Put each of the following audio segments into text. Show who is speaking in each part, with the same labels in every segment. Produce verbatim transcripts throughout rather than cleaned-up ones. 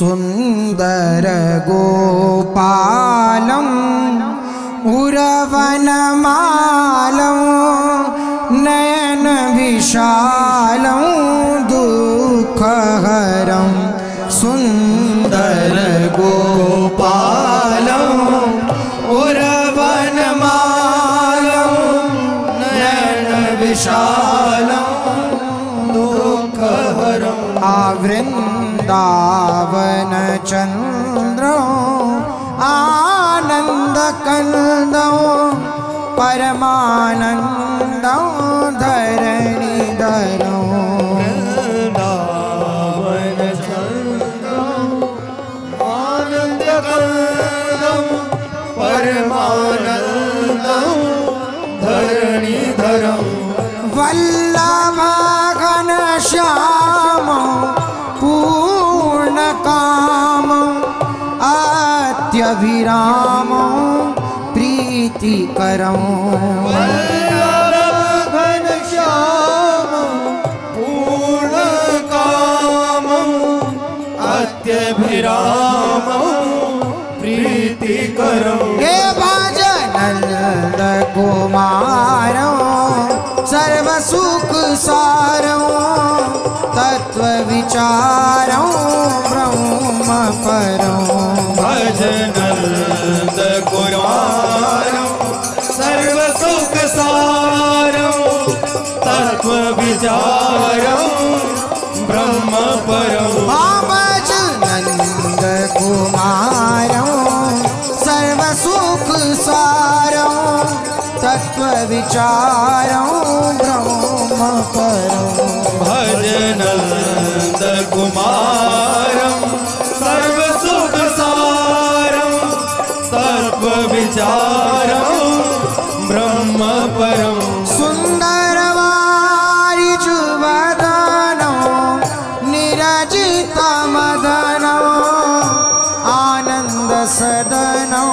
Speaker 1: सुंदर गोपालं उरवनमालं नयन विशालं दुःखहरं सुंदर गोपालं उरवनमालं नयन विशालं दुःखहरं आवृंदावन चंद्रो आनंदकंदो परमानंदो धरणीधरो
Speaker 2: वृंदावन चंद्रो आनंदकंदो परमानंदो धरणीधरो
Speaker 1: वल्लभ घनश्याम पूर्णकाम अत्यभिराम प्रीतिकरं
Speaker 2: वल्लभ घनश्याम पूर्णकाम अत्यभिराम प्रीतिकरं
Speaker 1: हे भजनंद कुमारो सर्वसुख सारो तत्व विचारो ब्रह्म परो
Speaker 2: भजनंद कुमारो सर्वसुख सारो तत्व विचारो ब्रह्म परो
Speaker 1: भजनंद कुमारो सर्वसुख सारो तत्व विचारो ब्रह्म परो
Speaker 2: भजनंद कुमारं सर्वसुख सारं तत्व विचारं ब्रह्म परं
Speaker 1: सुंदर वारिज वदनो निरजित मदनो आनंद सदनो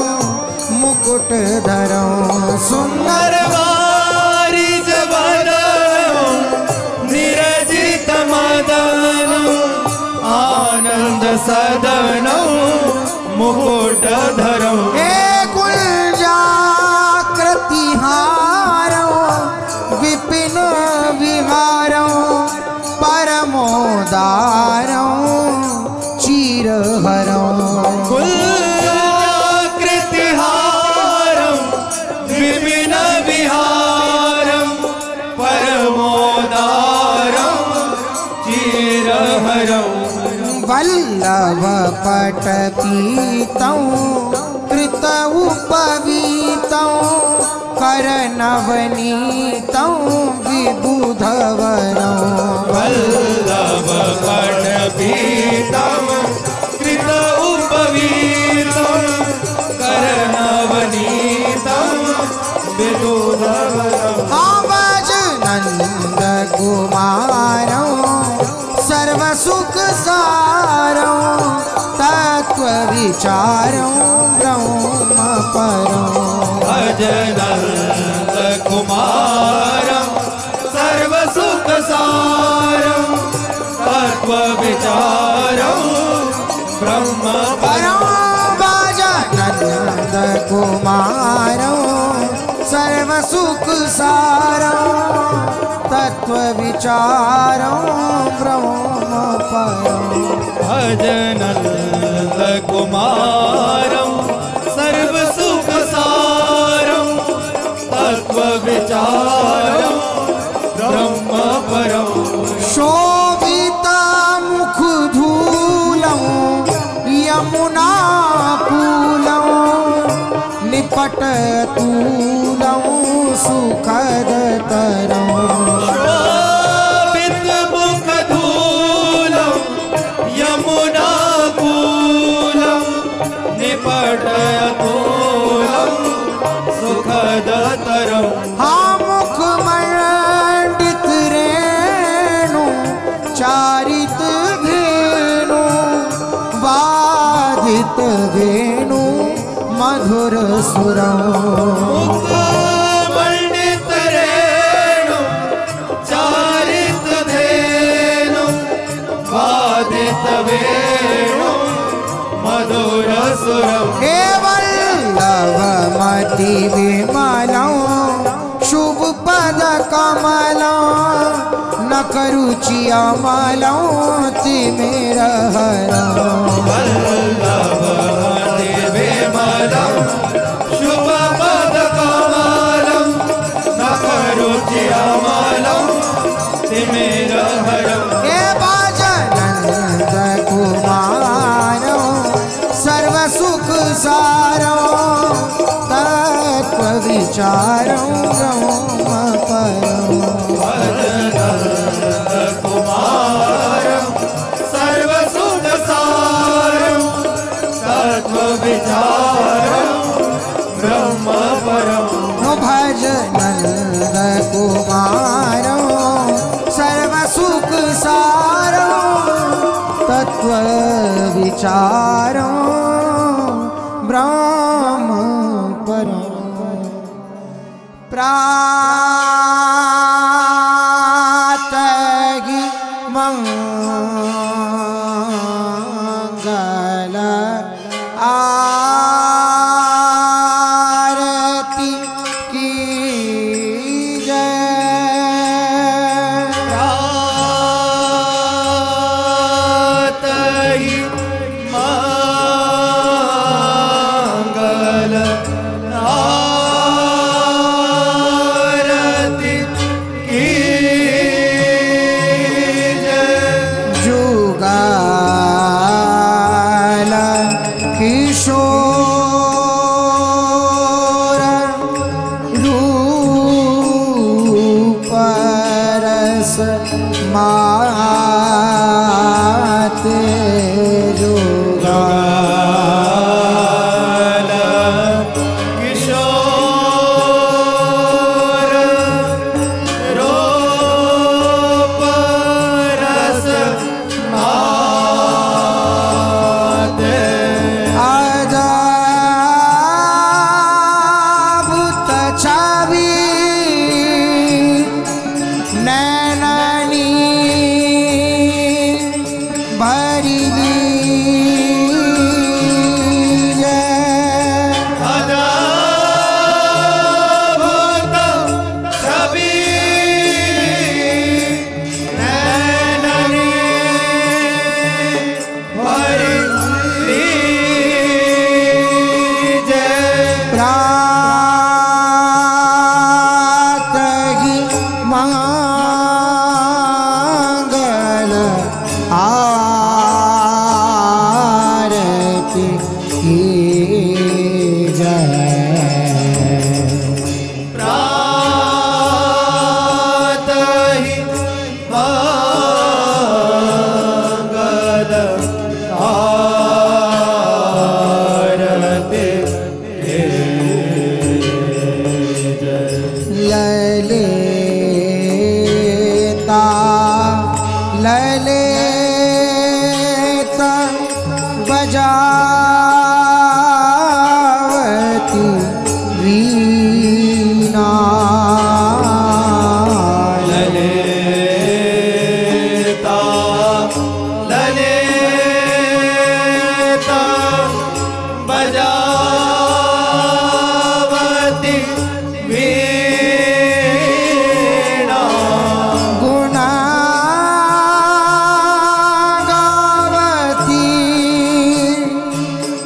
Speaker 1: मुकुटधरो सुंदर
Speaker 2: वारिज वदनो निरजित मदनो आनंद सदनो मुकुटधरो
Speaker 1: हे कुंजाकृति हारो विपिन विहारो परमोदारो चिरहरो
Speaker 2: कुलकृतिहारं विपिन विहारं परमोदारं चिरहरं
Speaker 1: वल्लभ पटपीतं कृत उपवीतं करनवनीतं विबुधवरं
Speaker 2: वल्लभ पटपीतं कृत उपवीतं करनवनीतं विबुधवरं
Speaker 1: भजनंद कुमारो सर्वसुख सारो तत्व विचारो ब्रह्म परो
Speaker 2: भजनंद कुमारं सर्वसुख सारं तत्व विचारं ब्रह्म
Speaker 1: परो भजनंद कुमारो सर्वसुख सारो तत्व विचारो ब्रह्म परो
Speaker 2: भजनंद कुमारं सर्वसुख सारं तत्व विचारं ब्रह्म परं
Speaker 1: शोभित मुख धूलं यमुना कूलं निपट तूलं सुखद तरं
Speaker 2: शोभित मुख धूलं यमुना कूलं निपटयतूलं सुखद तरं
Speaker 1: हा मुख मंडित रेणु चारित धेनु वादित वेणु मधुर सुरं
Speaker 2: मुखमंडित रेणु चारित धेनु वादित वेणु मधुर सुरम
Speaker 1: हे वल्लभमति विमलं शुभ पद कमलं न करुचि अमलं तिमिर हरं
Speaker 2: वल्लभमति विमलं शुभ पद कमलं न करुचि अमलं तिमिर हरं
Speaker 1: हे बाजानन्द कुमारं सर्वसुख सारं तत्त्व विचारं ब्रह्म परं
Speaker 2: कुमारं सर्वसुख सारं तत्त्व विचारं ब्रह्म परं
Speaker 1: भज नंद कुमारं सर्वसुख सारं तत्त्व विचारं ब्रह्म परं प्रातः मंगल आरती की जय
Speaker 2: प्रातः मंगल आरती की जय
Speaker 1: जुगाल किशोर रूप रस माते जुगाल
Speaker 2: किशोर रूप रस माते
Speaker 1: अद्भुत छवि नैननी भरी जय
Speaker 2: अद्भुत छवि नैननी भरी जय
Speaker 1: प्रातः मंगल आरती की जय
Speaker 2: प्रातः मंगल आरती की जय
Speaker 1: ललिता ललिता बजावती वीणा
Speaker 2: ललिता ललिता बजावती वीणा
Speaker 1: गुण गावती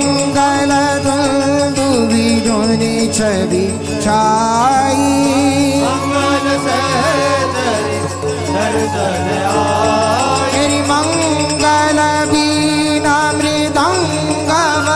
Speaker 1: मंगल दुंदुभि ध्वनि छवि छाई
Speaker 2: मंगल सहचरी दर्शन आई
Speaker 1: तेरी मंगल बीना मृदंग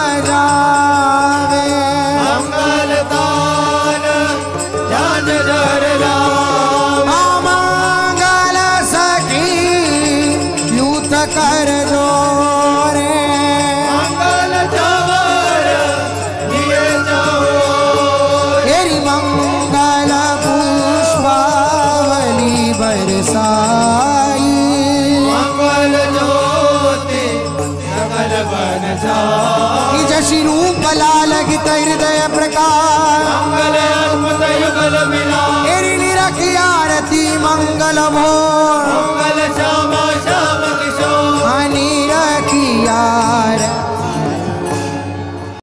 Speaker 1: बजावे
Speaker 2: मंगल तान जान जर लावे
Speaker 1: मंगल सखी यूथ कर जोरे
Speaker 2: मंगल चवर दिए चवर
Speaker 1: तेरी मंगल पुष्पावली बरसाई
Speaker 2: मंगल ज्योति सकल बन जाए
Speaker 1: जशी रूप लालगित हृदय प्रकाश
Speaker 2: मंगल अद्भुत युगल मिला
Speaker 1: तेरी निरखी आरती मंगल भोर